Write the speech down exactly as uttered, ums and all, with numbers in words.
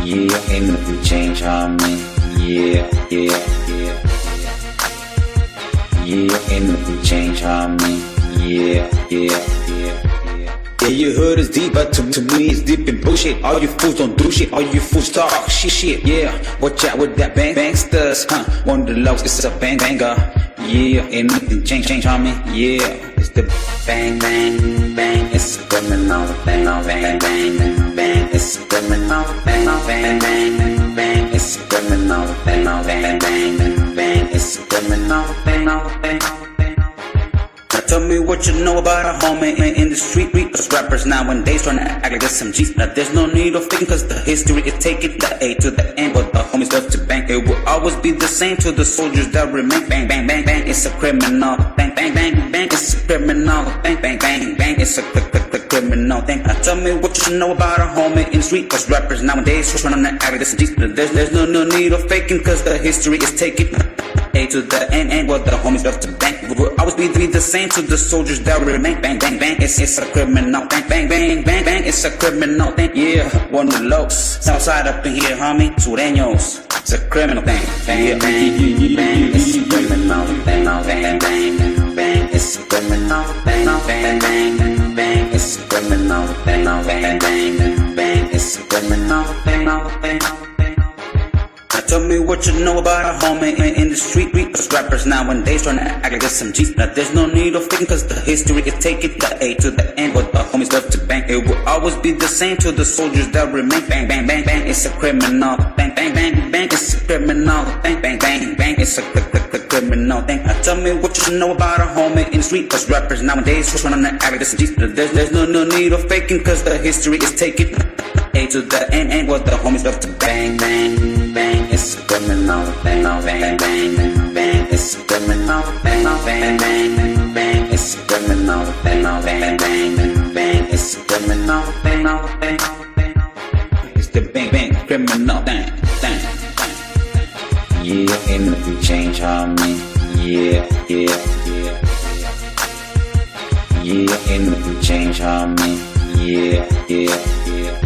Yeah, ain't nothing changed on me. Yeah, yeah, yeah. Yeah, ain't nothing changed on me. Yeah, yeah, yeah. Yeah, you heard it's deep, but to, to me it's deep in bullshit. All you fools don't do shit, all you fools talk shit, shit. Yeah, watch out with that bang bangsters, huh? One of the lows, it's a bang banger. Yeah, ain't nothing change, change on me. Yeah, it's the bang bang bang. It's a criminal bang bang bang bang. It's a criminal bang bang bang bang. It's a criminal bang bang bang bang. It's a criminal bang bang. Now tell me what you know about a homie in the street. Cause rappers nowadays tryna act like there's some G's. Now there's no need of faking, cause the history is taking the A to the end. But the homies love to bang. It will always be the same to the soldiers that remain. Bang bang bang bang. It's a criminal. Bang bang bang bang. It's a criminal. Bang bang bang bang. It's a criminal thing. Now tell me what you know about a homie in the street. Cause rappers nowadays tryna act like there's some G's. There's, there's no, no need of faking, cause the history is taking A to the end, and what the homies love to bang. It will always be, be the same to the soldiers that remain. Bang, bang, bang, it's, it's a criminal. Bang, bang, bang, bang, bang, it's a criminal thing. Yeah, one of the lows. Southside up in here, homie, sureños. It's a criminal thing. Bang, bang, bang, bang, it's a criminal thing. Bang, bang, bang, bang, it's a criminal thing. Bang, bang, bang, it's a criminal thing. Bang, bang, bang, it's a criminal thing. Now tell me what you know about a homie in the street. Cause rappers nowadays tryna act like there's some G's. Now there's no need of faking, cause the history is taking the A to the end. But the homies love to bang. It will always be the same to the soldiers that remain. Bang, bang, bang, bang, it's a criminal. Bang, bang, bang, bang, it's a criminal. Bang, bang, bang, bang, it's a criminal thing. Now tell me what you know about a homie in the street. Cause rappers nowadays tryna act like there's some G's. There's, there's no, no need of faking, cause the history is taking A to the end. And what the homies love to bang, bang, bang. It's a criminal bang, bang, bang, bang. It's a criminal bang, bang, bang, bang. It's a criminal bang, bang, bang, bang. It's a criminal bang, bang, bang. It's the bang, bang, criminal bang, bang, bang. Yeah, ain't nothing change on me. Yeah, yeah, yeah. Yeah, ain't nothing change on me. Yeah, yeah, yeah.